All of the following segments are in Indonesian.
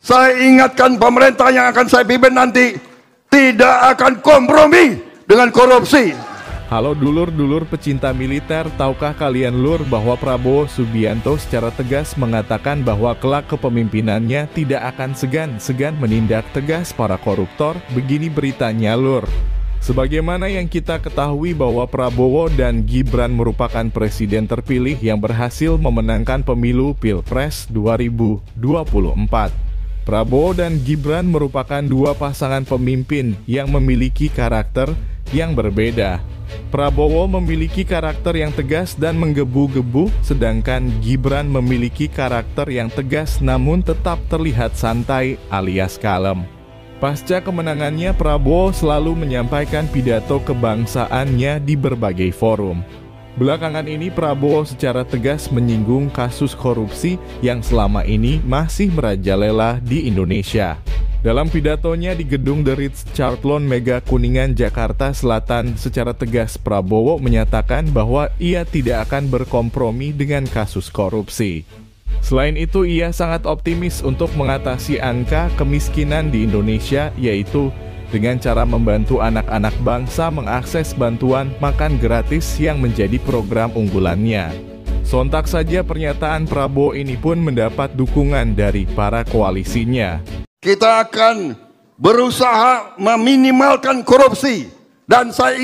Saya ingatkan pemerintah yang akan saya pimpin nanti tidak akan kompromi dengan korupsi. Halo dulur-dulur pecinta militer, tahukah kalian lur bahwa Prabowo Subianto secara tegas mengatakan bahwa kelak kepemimpinannya tidak akan segan-segan menindak tegas para koruptor? Begini beritanya lur. Sebagaimana yang kita ketahui bahwa Prabowo dan Gibran merupakan presiden terpilih yang berhasil memenangkan pemilu Pilpres 2024. Prabowo dan Gibran merupakan dua pasangan pemimpin yang memiliki karakter yang berbeda. Prabowo memiliki karakter yang tegas dan menggebu-gebu, sedangkan Gibran memiliki karakter yang tegas namun tetap terlihat santai alias kalem. Pasca kemenangannya, Prabowo selalu menyampaikan pidato kebangsaannya di berbagai forum. Belakangan ini Prabowo secara tegas menyinggung kasus korupsi yang selama ini masih merajalela di Indonesia. Dalam pidatonya di gedung The Ritz-Carlton Mega Kuningan, Jakarta Selatan, secara tegas Prabowo menyatakan bahwa ia tidak akan berkompromi dengan kasus korupsi. Selain itu, ia sangat optimis untuk mengatasi angka kemiskinan di Indonesia, yaitu dengan cara membantu anak-anak bangsa mengakses bantuan makan gratis yang menjadi program unggulannya. Sontak saja pernyataan Prabowo ini pun mendapat dukungan dari para koalisinya. Kita akan berusaha meminimalkan korupsi, dan saya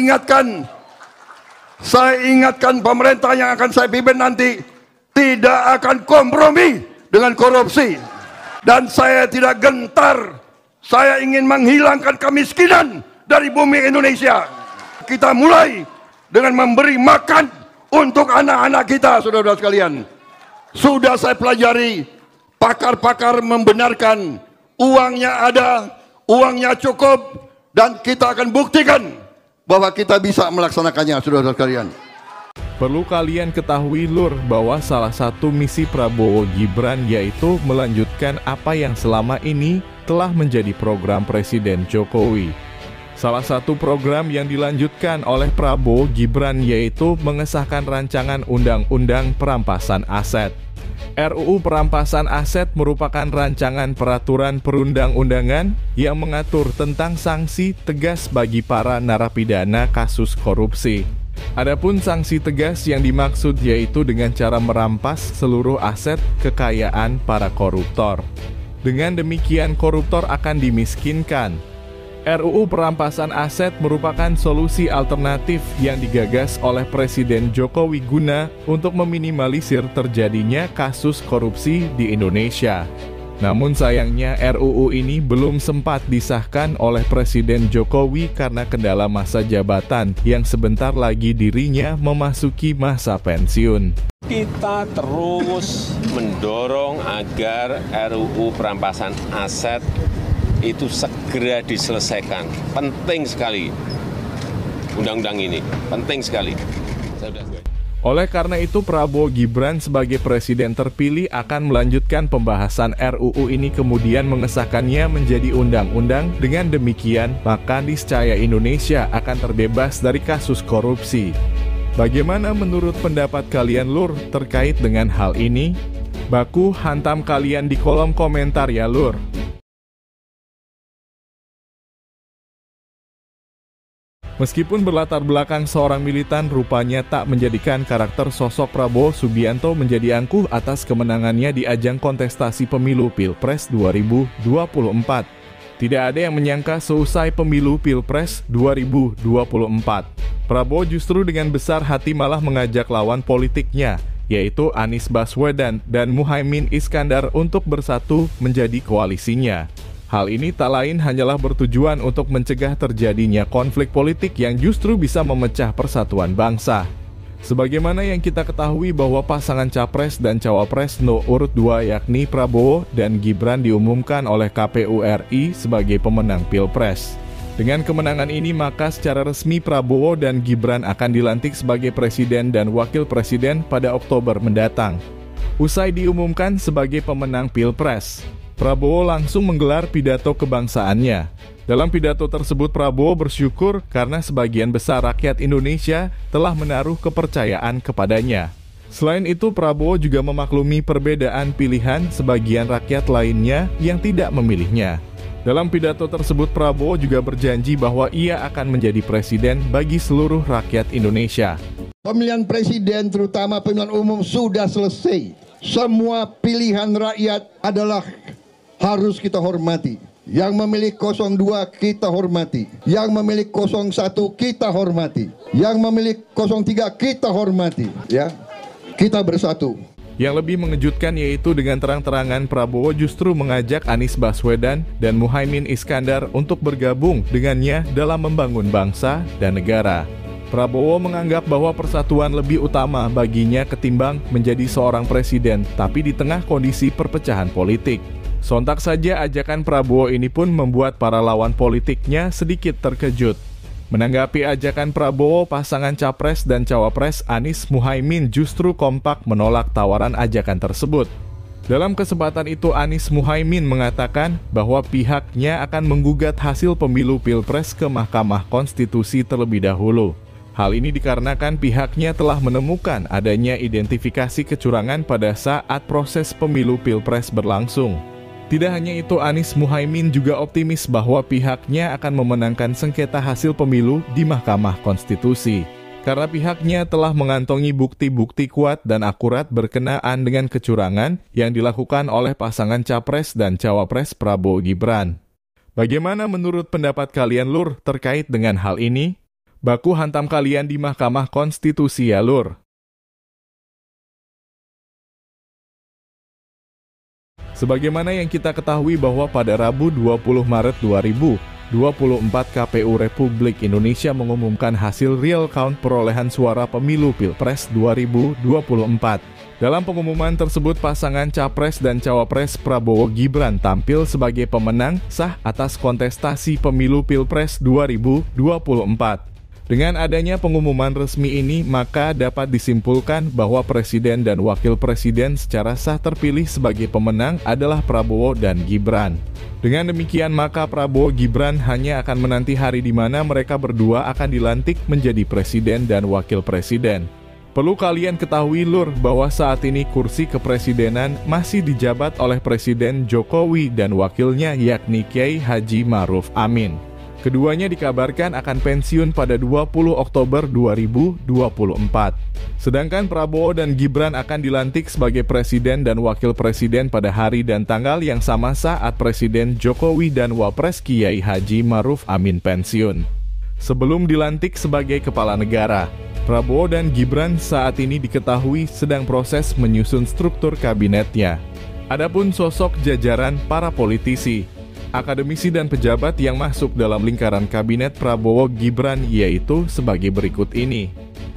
ingatkan pemerintah yang akan saya pimpin nanti tidak akan kompromi dengan korupsi, dan saya tidak gentar. Saya ingin menghilangkan kemiskinan dari bumi Indonesia. Kita mulai dengan memberi makan untuk anak-anak kita, saudara-saudara sekalian. Sudah saya pelajari, pakar-pakar membenarkan uangnya ada, uangnya cukup, dan kita akan buktikan bahwa kita bisa melaksanakannya, saudara-saudara sekalian. Perlu kalian ketahui lur bahwa salah satu misi Prabowo Gibran yaitu melanjutkan apa yang selama ini telah menjadi program Presiden Jokowi. Salah satu program yang dilanjutkan oleh Prabowo Gibran yaitu mengesahkan rancangan Undang-Undang Perampasan Aset. RUU Perampasan Aset merupakan rancangan peraturan perundang-undangan yang mengatur tentang sanksi tegas bagi para narapidana kasus korupsi. Adapun sanksi tegas yang dimaksud yaitu dengan cara merampas seluruh aset kekayaan para koruptor. Dengan demikian koruptor akan dimiskinkan. RUU Perampasan Aset merupakan solusi alternatif yang digagas oleh Presiden Jokowi guna untuk meminimalisir terjadinya kasus korupsi di Indonesia. Namun sayangnya RUU ini belum sempat disahkan oleh Presiden Jokowi karena kendala masa jabatan yang sebentar lagi dirinya memasuki masa pensiun. Kita terus mendorong agar RUU Perampasan Aset itu segera diselesaikan. Penting sekali undang-undang ini, penting sekali. Oleh karena itu, Prabowo Gibran sebagai presiden terpilih akan melanjutkan pembahasan RUU ini kemudian mengesahkannya menjadi undang-undang. Dengan demikian, maka niscaya Indonesia akan terbebas dari kasus korupsi. Bagaimana menurut pendapat kalian lur terkait dengan hal ini? Baku hantam kalian di kolom komentar ya lur. Meskipun berlatar belakang seorang militan, rupanya tak menjadikan karakter sosok Prabowo Subianto menjadi angkuh atas kemenangannya di ajang kontestasi pemilu Pilpres 2024. Tidak ada yang menyangka seusai pemilu Pilpres 2024, Prabowo justru dengan besar hati malah mengajak lawan politiknya, yaitu Anies Baswedan dan Muhaimin Iskandar untuk bersatu menjadi koalisinya. Hal ini tak lain hanyalah bertujuan untuk mencegah terjadinya konflik politik yang justru bisa memecah persatuan bangsa. Sebagaimana yang kita ketahui bahwa pasangan Capres dan Cawapres no. urut 2 yakni Prabowo dan Gibran diumumkan oleh KPU RI sebagai pemenang Pilpres. Dengan kemenangan ini maka secara resmi Prabowo dan Gibran akan dilantik sebagai presiden dan wakil presiden pada Oktober mendatang. Usai diumumkan sebagai pemenang Pilpres, Prabowo langsung menggelar pidato kebangsaannya. Dalam pidato tersebut Prabowo bersyukur karena sebagian besar rakyat Indonesia telah menaruh kepercayaan kepadanya. Selain itu, Prabowo juga memaklumi perbedaan pilihan sebagian rakyat lainnya yang tidak memilihnya. Dalam pidato tersebut, Prabowo juga berjanji bahwa ia akan menjadi presiden bagi seluruh rakyat Indonesia. Pemilihan presiden, terutama pemilihan umum, sudah selesai. Semua pilihan rakyat adalah harus kita hormati. Yang memilih 02 kita hormati. Yang memilih 01 kita hormati. Yang memilih 03 kita hormati. Ya. Kita bersatu. Yang lebih mengejutkan yaitu dengan terang-terangan Prabowo justru mengajak Anies Baswedan dan Muhaimin Iskandar untuk bergabung dengannya dalam membangun bangsa dan negara. Prabowo menganggap bahwa persatuan lebih utama baginya ketimbang menjadi seorang presiden, tapi di tengah kondisi perpecahan politik. Sontak saja ajakan Prabowo ini pun membuat para lawan politiknya sedikit terkejut. Menanggapi ajakan Prabowo, pasangan Capres dan Cawapres Anies Muhaimin justru kompak menolak tawaran ajakan tersebut. Dalam kesempatan itu, Anies Muhaimin mengatakan bahwa pihaknya akan menggugat hasil pemilu Pilpres ke Mahkamah Konstitusi terlebih dahulu. Hal ini dikarenakan pihaknya telah menemukan adanya identifikasi kecurangan pada saat proses pemilu Pilpres berlangsung. Tidak hanya itu, Anies Muhaimin juga optimis bahwa pihaknya akan memenangkan sengketa hasil pemilu di Mahkamah Konstitusi. Karena pihaknya telah mengantongi bukti-bukti kuat dan akurat berkenaan dengan kecurangan yang dilakukan oleh pasangan Capres dan Cawapres Prabowo Gibran. Bagaimana menurut pendapat kalian, Lur, terkait dengan hal ini? Baku hantam kalian di Mahkamah Konstitusi ya, Lur. Sebagaimana yang kita ketahui bahwa pada Rabu 20 Maret 2024 KPU Republik Indonesia mengumumkan hasil real count perolehan suara pemilu Pilpres 2024. Dalam pengumuman tersebut, pasangan Capres dan Cawapres Prabowo Gibran tampil sebagai pemenang sah atas kontestasi pemilu Pilpres 2024. Dengan adanya pengumuman resmi ini, maka dapat disimpulkan bahwa Presiden dan Wakil Presiden secara sah terpilih sebagai pemenang adalah Prabowo dan Gibran. Dengan demikian, maka Prabowo Gibran hanya akan menanti hari di mana mereka berdua akan dilantik menjadi Presiden dan Wakil Presiden. Perlu kalian ketahui, Lur, bahwa saat ini kursi kepresidenan masih dijabat oleh Presiden Jokowi dan wakilnya yakni Kiai Haji Ma'ruf Amin. Keduanya dikabarkan akan pensiun pada 20 Oktober 2024. Sedangkan Prabowo dan Gibran akan dilantik sebagai presiden dan wakil presiden pada hari dan tanggal yang sama saat Presiden Jokowi dan Wapres Kiai Haji Ma'ruf Amin pensiun. Sebelum dilantik sebagai kepala negara, Prabowo dan Gibran saat ini diketahui sedang proses menyusun struktur kabinetnya. Adapun sosok jajaran para politisi, akademisi dan pejabat yang masuk dalam lingkaran kabinet Prabowo Gibran yaitu sebagai berikut ini.